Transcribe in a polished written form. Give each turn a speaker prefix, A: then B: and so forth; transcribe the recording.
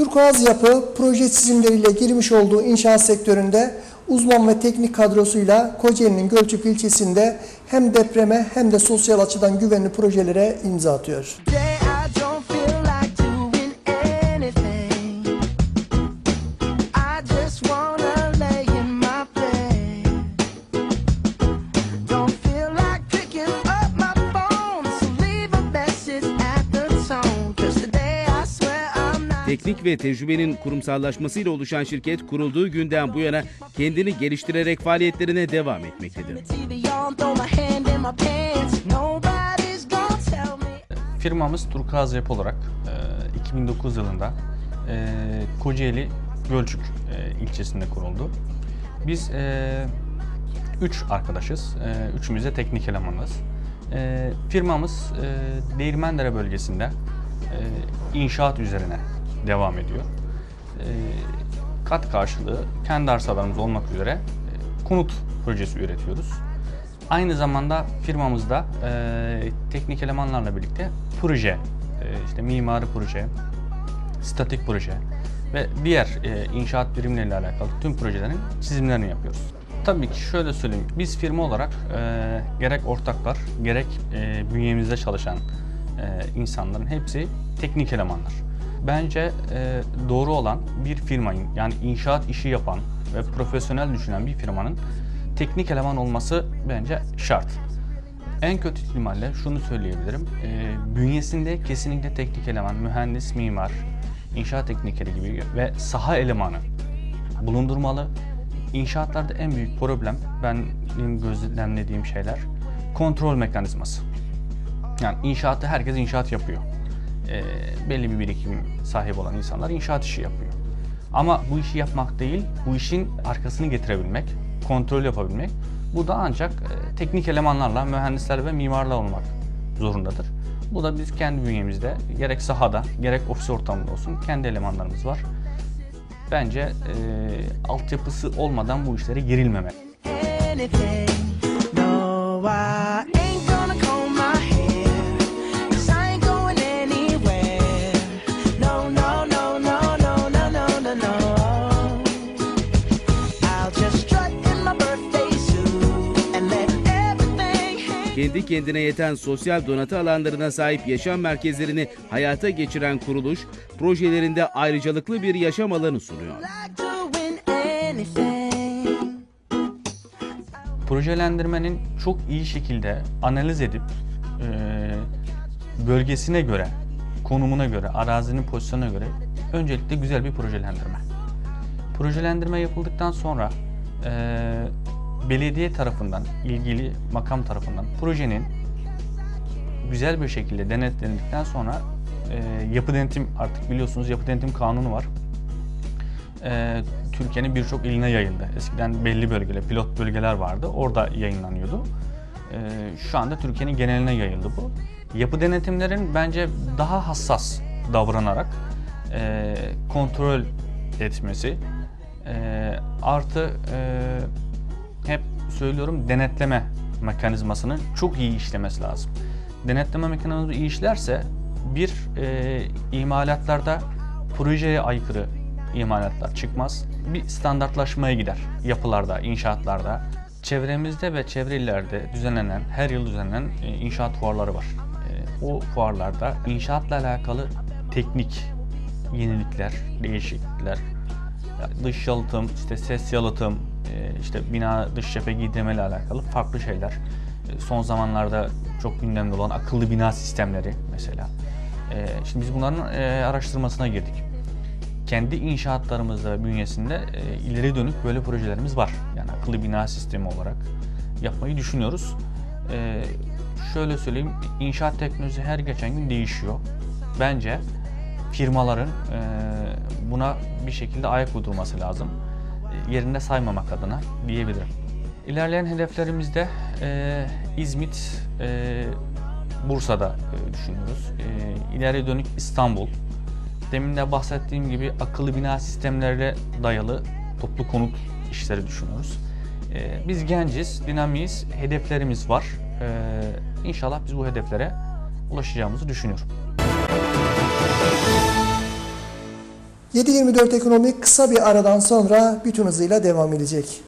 A: Turkuaz Yapı, proje çizimleriyle girmiş olduğu inşaat sektöründe uzman ve teknik kadrosuyla Kocaeli'nin Gölcük ilçesinde hem depreme hem de sosyal açıdan güvenli projelere imza atıyor.
B: Teknik ve tecrübenin kurumsallaşmasıyla oluşan şirket kurulduğu günden bu yana kendini geliştirerek faaliyetlerine devam etmektedir.
C: Firmamız Turkuaz Yapı olarak 2009 yılında Kocaeli Gölcük ilçesinde kuruldu. Biz 3 arkadaşız, üçümüz de teknik elemanız. Firmamız Değirmendere bölgesinde inşaat üzerine devam ediyor. Kat karşılığı kendi arsalarımız olmak üzere konut projesi üretiyoruz. Aynı zamanda firmamızda teknik elemanlarla birlikte proje, işte mimari proje, statik proje ve diğer inşaat birimleriyle alakalı tüm projelerin çizimlerini yapıyoruz. Tabii ki şöyle söyleyeyim, biz firma olarak gerek ortaklar, gerek bünyemizde çalışan insanların hepsi teknik elemanlar. Bence doğru olan bir firmanın, yani inşaat işi yapan ve profesyonel düşünen bir firmanın teknik eleman olması bence şart. En kötü ihtimalle şunu söyleyebilirim, bünyesinde kesinlikle teknik eleman, mühendis, mimar, inşaat teknikeri gibi ve saha elemanı bulundurmalı. İnşaatlarda en büyük problem, benim gözlemlediğim şeyler, kontrol mekanizması. Yani inşaatı herkes inşaat yapıyor. Belli bir birikim sahibi olan insanlar inşaat işi yapıyor. Ama bu işi yapmak değil, bu işin arkasını getirebilmek, kontrol yapabilmek, bu da ancak teknik elemanlarla, mühendisler ve mimarla olmak zorundadır. Bu da biz kendi bünyemizde, gerek sahada, gerek ofis ortamında olsun kendi elemanlarımız var. Bence altyapısı olmadan bu işlere girilmemek.
B: Kendi kendine yeten sosyal donatı alanlarına sahip yaşam merkezlerini hayata geçiren kuruluş, projelerinde ayrıcalıklı bir yaşam alanı sunuyor.
C: Projelendirmenin çok iyi şekilde analiz edip bölgesine göre, konumuna göre, arazinin pozisyonuna göre öncelikle güzel bir projelendirme. Projelendirme yapıldıktan sonra belediye tarafından, ilgili makam tarafından projenin güzel bir şekilde denetlendikten sonra yapı denetim, artık biliyorsunuz yapı denetim kanunu var. Türkiye'nin birçok iline yayıldı. Eskiden belli bölgeler, pilot bölgeler vardı. Orada yayınlanıyordu. Şu anda Türkiye'nin geneline yayıldı bu. Yapı denetimlerin bence daha hassas davranarak kontrol etmesi artı hep söylüyorum, denetleme mekanizmasının çok iyi işlemesi lazım. Denetleme mekanizması iyi işlerse imalatlarda projeye aykırı imalatlar çıkmaz. Bir standartlaşmaya gider yapılarda, inşaatlarda. Çevremizde ve çevre illerde her yıl düzenlenen inşaat fuarları var. O fuarlarda inşaatla alakalı teknik yenilikler, değişiklikler, dış yalıtım, işte ses yalıtım, işte bina dış cephe giydirme ile alakalı farklı şeyler. Son zamanlarda çok gündemde olan akıllı bina sistemleri mesela. Şimdi biz bunların araştırmasına girdik. Kendi inşaatlarımızda bünyesinde ileri dönük böyle projelerimiz var. Yani akıllı bina sistemi olarak yapmayı düşünüyoruz. Şöyle söyleyeyim, inşaat teknolojisi her geçen gün değişiyor. Bence firmaların buna bir şekilde ayak uydurması lazım. Yerinde saymamak adına diyebilirim. İlerleyen hedeflerimizde İzmit, Bursa'da düşünüyoruz. İleriye dönük İstanbul. Demin de bahsettiğim gibi akıllı bina sistemlerine dayalı toplu konut işleri düşünüyoruz. Biz genciz, dinamiyiz, hedeflerimiz var. İnşallah biz bu hedeflere ulaşacağımızı düşünüyorum.
A: 7/24 ekonomi kısa bir aradan sonra bütün hızıyla devam edecek.